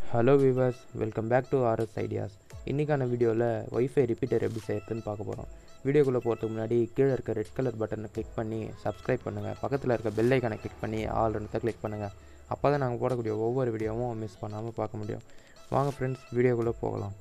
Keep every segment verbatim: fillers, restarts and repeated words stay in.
Hello viewers, welcome back to R S Ideas. இன்னைக்கான வீடியோவில் Wi-Fi repeater எப்படி செய்யறதுன்னு பார்க்க போகிறோம். வீடியோக்குள்ளே போகிறதுக்கு முன்னாடி கீழே இருக்க ரெட் கலர் பட்டனை கிளிக் பண்ணி சப்ஸ்கிரைப் பண்ணுங்கள். பக்கத்தில் இருக்க பெல் ஐக்கானை கிளிக் பண்ணி ஆல் ரெண்டத்தை கிளிக் பண்ணுங்கள். அப்போ தான் நாங்கள் போடக்கூடிய ஒவ்வொரு வீடியோவும் மிஸ் பண்ணாமல் பார்க்க முடியும். வாங்க ஃப்ரெண்ட்ஸ், வீடியோக்குள்ளே போகலாம்.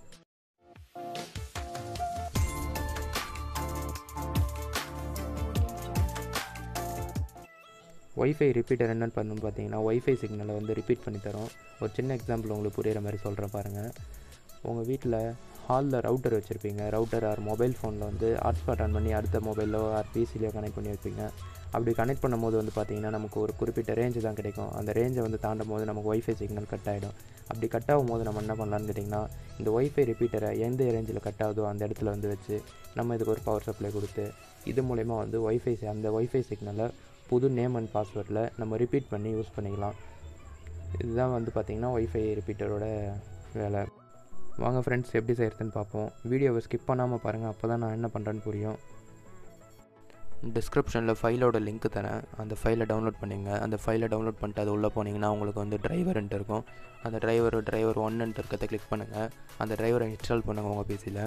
Wi-Fi ரிப்பீட்டர் என்னென்னு பண்ணணும்னு பார்த்தீங்கன்னா, Wi-Fi சிக்னலை வந்து ரிப்பீட் பண்ணி தரோம். ஒரு சின்ன எக்ஸாம்பிள் உங்களுக்கு புரிகிற மாதிரி சொல்கிறேன் பாருங்கள். உங்கள் வீட்டில் ஹாலில் ரவுட்டர் வச்சுருப்பீங்க. ரவுட்டர் ஆர் மொபைல் ஃபோனில் வந்து ஹாட்ஸ்பாட் ஆன் பண்ணி அடுத்த மொபைலோ ஆர் பிசிலையோ கனெக்ட் பண்ணி வைப்பீங்க. அப்படி கனெக்ட் பண்ணும்போது வந்து பார்த்திங்கன்னா நமக்கு ஒரு குறிப்பிட்ட ரேஞ்சு தான் கிடைக்கும். அந்த ரேஞ்சை வந்து தாண்டும் போது நமக்கு Wi-Fi சிக்னல் கட் ஆகிடும். அப்படி கட் ஆகும் போது நம்ம என்ன பண்ணலான்னு கேட்டிங்கன்னா, இந்த Wi-Fi ரிப்பீட்டரை எந்த ரேஞ்சில் கட் ஆகுதோ அந்த இடத்துல வந்து வச்சு நம்ம இதுக்கு ஒரு பவர் சப்ளை கொடுத்து இது மூலயமா வந்து Wi-Fi அந்த Wi-Fi சிக்னலை புது நேம் அண்ட் பாஸ்வேர்டில் நம்ம ரிப்பீட் பண்ணி யூஸ் பண்ணிக்கலாம். இதுதான் வந்து பார்த்திங்கன்னா Wi-Fi ரிப்பீட்டரோட வேலை. வாங்க ஃப்ரெண்ட்ஸ், எப்படி செய்கிறதுன்னு பார்ப்போம். வீடியோவை ஸ்கிப் பண்ணாமல் பாருங்கள், அப்போ தான் நான் என்ன பண்ணுறேன்னு புரியும். டிஸ்கிரிப்ஷனில் ஃபைலோட லிங்க் தரேன். அந்த ஃபைலை டவுன்லோட் பண்ணிங்க. அந்த ஃபைலை டவுன்லோட் பண்ணிட்டு அது உள்ளே போனீங்கன்னா உங்களுக்கு வந்து டிரைவர்ன்ட்டு இருக்கும். அந்த டிரைவர் டிரைவர் ஒன்னுன்ட்டு இருக்கிறத கிளிக் பண்ணுங்கள். அந்த டிரைவரை இன்ஸ்டால் பண்ணுங்கள் உங்கள் பிசியில்.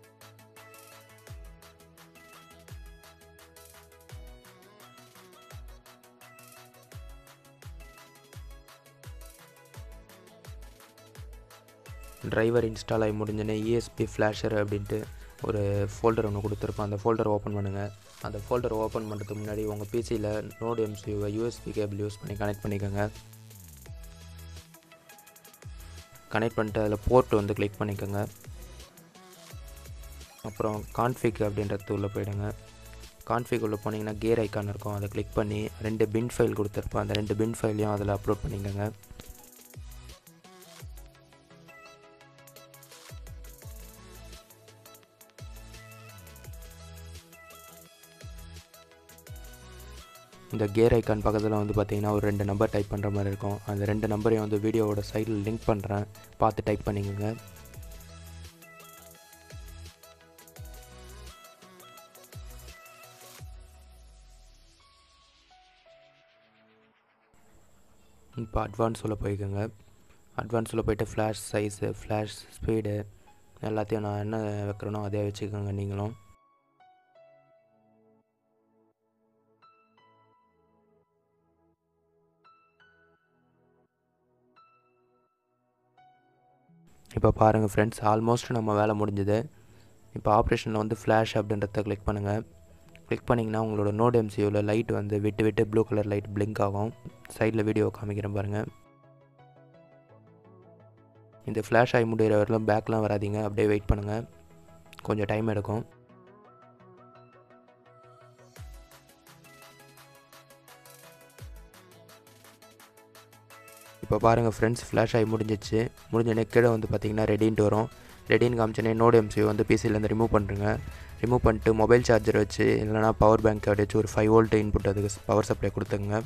டிரைவர் இன்ஸ்டால் ஆகி முடிஞ்சோடனே E S P ஃப்ளாஷர் அப்படின்ட்டு ஒரு ஃபோல்டர் ஒன்று கொடுத்துருப்போம். அந்த ஃபோல்டரை ஓப்பன் பண்ணுங்கள். அந்த ஃபோல்டரை ஓப்பன் பண்ணுறதுக்கு முன்னாடி உங்கள் பிசியில் NodeMCUவை U S B cable use பண்ணி கனெக்ட் பண்ணிக்கோங்க. கனெக்ட் பண்ணிட்டு அதில் போர்ட் வந்து கிளிக் பண்ணிக்கோங்க. அப்புறம் கான்ஃபிக் அப்படின்றது உள்ளே போயிடுங்க. கான்ஃபிக் உள்ளே போனீங்கன்னா கேர் ஐக்கான் இருக்கும். அதை கிளிக் பண்ணி ரெண்டு பின் ஃபைல் கொடுத்துருப்போம். அந்த ரெண்டு பின் ஃபைலையும் அதில் அப்லோட் பண்ணிக்கோங்க. இந்த கேர் ஐக்கான் பக்கத்தில் வந்து பார்த்திங்கன்னா ஒரு ரெண்டு நம்பர் டைப் பண்ணுற மாதிரி இருக்கும். அந்த ரெண்டு நம்பரையும் வந்து வீடியோவோட சைடில் லிங்க் பண்ணுறேன், பார்த்து டைப் பண்ணிக்கோங்க. இப்போ அட்வான்ஸில் போய்க்கோங்க. அட்வான்ஸில் போய்ட்டு ஃப்ளாஷ் சைஸு, ஃப்ளாஷ் ஸ்பீடு எல்லாத்தையும் நான் என்ன வைக்கிறேனோ அதே வச்சுக்கோங்க நீங்களும். இப்போ பாருங்கள் ஃப்ரெண்ட்ஸ், ஆல்மோஸ்ட் நம்ம வேலை முடிஞ்சுது. இப்போ ஆப்ரேஷனில் வந்து ஃப்ளாஷ் அப்படின்றத கிளிக் பண்ணுங்கள். கிளிக் பண்ணிங்கன்னா உங்களோட NodeMCUவில் லைட் வந்து விட்டு விட்டு ப்ளூ கலர் லைட் பிளிங்க் ஆகும். சைடில் வீடியோ காமிக்கிறேன் பாருங்கள். இந்த ஃப்ளாஷ் ஆகி முடிகிற வரலாம் பேக்லாம் வராதிங்க, அப்படியே வெயிட் பண்ணுங்கள், கொஞ்சம் டைம் எடுக்கும். இப்போ பாருங்கள் ஃப்ரெண்ட்ஸ், ஃப்ளாஷ் ஆகி முடிஞ்சிச்சு. முடிஞ்சோடனே கீழே வந்து பார்த்திங்கன்னா ரெடின்ட்டு வரும். ரெடின்னு காமிச்சோன்னே NodeMCU வந்து பிசிலேருந்து ரிமூவ் பண்ணுறேங்க. ரிமூவ் பண்ணிட்டு மொபைல் சார்ஜர் வச்சு இல்லைனா பவர் பேங்க் அப்படி வச்சு ஒரு ஃபைவ் வோல்ட் இன்புட் அதுக்கு பவர் சப்ளை கொடுத்துங்க.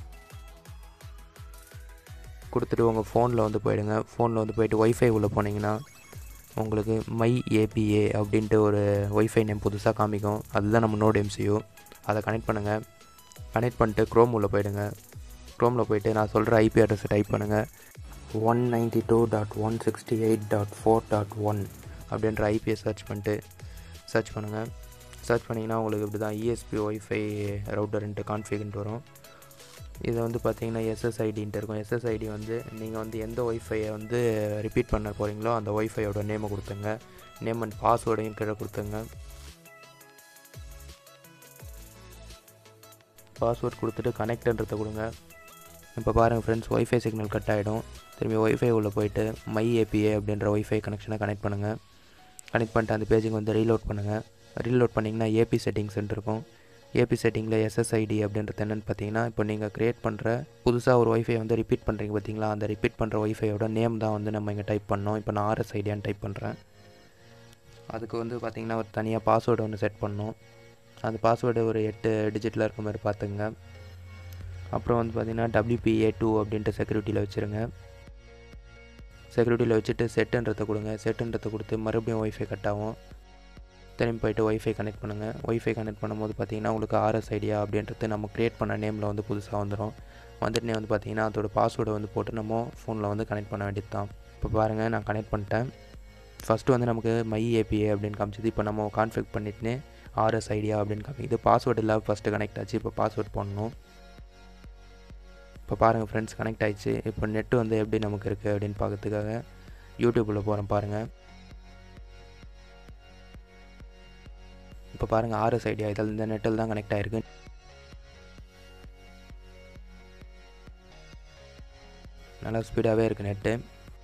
கொடுத்துட்டு உங்கள் ஃபோனில் வந்து போயிடுங்க. ஃபோனில் வந்து போய்ட்டு Wi-Fi உள்ளே போனீங்கன்னா உங்களுக்கு மை ஏபிஏ அப்படின்ட்டு ஒரு Wi-Fi நேம் புதுசாக காமிக்கும். அதுதான் நம்ம NodeMCU. அதை கனெக்ட் பண்ணுங்கள். கனெக்ட் பண்ணிட்டு க்ரோம் உள்ளே போயிடுங்க. க்ரோமில் போய்ட்டு நான் சொல்கிற ஐபி அட்ரஸை டைப் பண்ணுங்கள். One ninety two dot one sixty eight dot four dot one அப்படின்ற ஐபியை சர்ச் பண்ணிட்டு சர்ச் பண்ணுங்கள். சர்ச் பண்ணிங்கன்னா உங்களுக்கு இப்படி தான் E S P Wi-Fi ரவுட்டர்ன்ட்டு கான்ஃபிகன்ட்டு வரும். இதை வந்து பார்த்திங்கன்னா எஸ்எஸ்ஐடின்ட்டு இருக்கும். எஸ்எஸ்ஐடி வந்து நீங்கள் வந்து எந்த ஒய்ஃபையை வந்து ரிப்பீட் பண்ண போகிறீங்களோ அந்த ஒய்ஃபையோட நேமை கொடுத்துங்க. நேம் அண்ட் பாஸ்வேர்டையும் கீழே கொடுத்துங்க. பாஸ்வேர்ட் கொடுத்துட்டு கனெக்ட்ன்றதை கொடுங்க. இப்போ பாருங்கள் ஃப்ரெண்ட்ஸ், Wi-Fi சிக்னல் கட் ஆகிடும். திரும்பி Wi-Fi உள்ளே போய்ட்டு மை ஏபிஏ அப்படின்ற Wi-Fi கனெக்ஷனை கனெக்ட் பண்ணுங்கள். கனெக்ட் பண்ணிட்டு அந்த பேஜுக்கு வந்து ரீலோட் பண்ணுங்கள். ரீலோட் பண்ணிங்கன்னா ஏபி செட்டிங்ஸ்ன்ட்டு இருக்கும். ஏபி செட்டிங்கில் எஸ்எஸ்ஐடி அப்படின்றது என்னென்னு பார்த்தீங்கன்னா, இப்போ நீங்கள் க்ரியேட் பண்ணுற புதுசாக ஒரு Wi-Fi வந்து ரிப்பீட் பண்ணுறீங்க பார்த்தீங்களா, அந்த ரிப்பீட் பண்ணுற Wi-Fiயோட நேம் தான் வந்து நம்ம இங்கே டைப் பண்ணோம். இப்போ நான் ஆர்எஸ்ஐடியான்னு டைப் பண்ணுறேன். அதுக்கு வந்து பார்த்திங்கன்னா ஒரு தனியாக பாஸ்வேர்டு ஒன்று செட் பண்ணோம். அந்த பாஸ்வேர்டு ஒரு எட்டு டிஜிட்டில் இருக்க மாதிரி பார்த்துங்க. அப்புறம் வந்து பார்த்திங்கன்னா W P A டூ அப்படின்ட்டு செக்யூரிட்டியில் வச்சுருங்க. செக்யூரிட்டியில் வச்சுட்டு செட்டுன்றதை கொடுங்க. செட்டுன்றதை கொடுத்து மறுபடியும் Wi-Fi கட் ஆகும். திரும்பி போய்ட்டு ஒய்ஃபை கனெக்ட் பண்ணுங்கள். ஒய்ஃபை கனெக்ட் பண்ணும்போது பார்த்தீங்கன்னா உங்களுக்கு ஆர்எஸ் ஐடியா அப்படின்றது நம்ம க்ரியேட் பண்ண நேமில் வந்து புதுசாக வந்துடும். வந்துட்டுனே வந்து பார்த்தீங்கன்னா அதோட பாஸ்வேர்டை வந்து போட்டு நம்ம ஃபோனில் வந்து கனெக்ட் பண்ண வேண்டியது தான். இப்போ பாருங்கள் நான் கனெக்ட் பண்ணிட்டேன். ஃபஸ்ட்டு வந்து நமக்கு மை ஏபிஏ அப்படின்னு காமிச்சது. இப்போ நம்ம கான்ஃபிக் பண்ணிட்டுனே ஆர்எஸ் ஐடியா அப்படின்னு காமிக்குது. பாஸ்வேர்டு இல்லாமல் ஃபஸ்ட்டு கனெக்ட் ஆச்சு. இப்போ பாஸ்வேர்ட் போடணும். இப்போ பாருங்கள் ஃப்ரெண்ட்ஸ் கனெக்ட் ஆகிடுச்சு. இப்போ நெட்டு வந்து எப்படி நமக்கு இருக்குது அப்படின்னு பார்க்கறதுக்காக யூடியூப்பில் போகிறேன் பாருங்கள். இப்போ பாருங்கள் ஆர்எஸ் ஐடியா இதில் இந்த நெட்டில் தான் கனெக்ட் ஆகிருக்கு. நல்லா ஸ்பீடாகவே இருக்குது நெட்டு.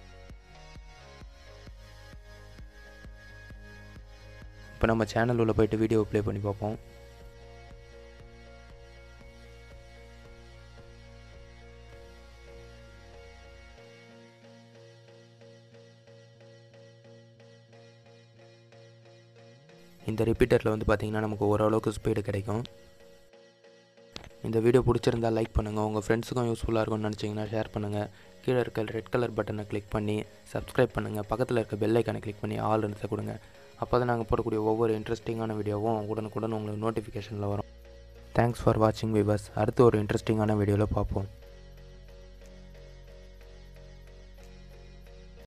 இப்போ நம்ம சேனல் உள்ள போய்ட்டு வீடியோ ப்ளே பண்ணி பார்ப்போம். இந்த ரிப்பீட்டரில் வந்து பார்த்திங்கன்னா நமக்கு ஓரளவுக்கு ஸ்பீடு கிடைக்கும். இந்த வீடியோ பிடிச்சிருந்தால் லைக் பண்ணுங்கள். உங்கள் ஃப்ரெண்ட்ஸுக்கும் யூஸ்ஃபுல்லாக இருக்கும்னு நினச்சிங்கன்னா ஷேர் பண்ணுங்கள். கீழே இருக்க ரெட் கலர் பட்டனை கிளிக் பண்ணி சப்ஸ்கிரைப் பண்ணுங்கள். பக்கத்தில் இருக்க பெல் ஐக்கானை கிளிக் பண்ணி ஆல் இருந்ததை கொடுங்க. அப்போ தான் நாங்கள் போடக்கூடிய ஒவ்வொரு இன்ட்ரெஸ்டிங்கான வீடியோவும் உடனுக்குடன் உங்களுக்கு நோட்டிஃபிகேஷனில் வரும். தேங்க்ஸ் ஃபார் வாட்சிங் வியூவர்ஸ். அடுத்து ஒரு இன்ட்ரெஸ்டிங்கான வீடியோவில் பார்ப்போம்.